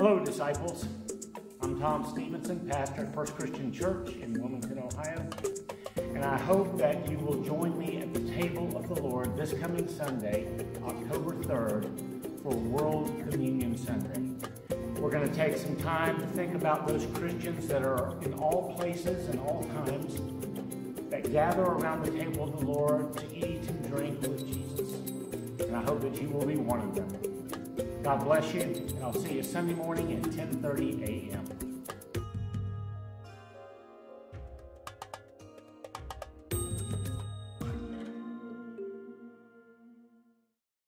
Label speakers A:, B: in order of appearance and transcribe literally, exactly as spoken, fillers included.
A: Hello, disciples. I'm Tom Stevenson, pastor at First Christian Church in Wilmington, Ohio. And I hope that you will join me at the table of the Lord this coming Sunday, October third, for World Communion Sunday. We're going to take some time to think about those Christians that are in all places and all times that gather around the table of the Lord to eat and drink with Jesus. And I hope that you will be one of them. God bless you, and I'll see you Sunday morning at ten thirty a m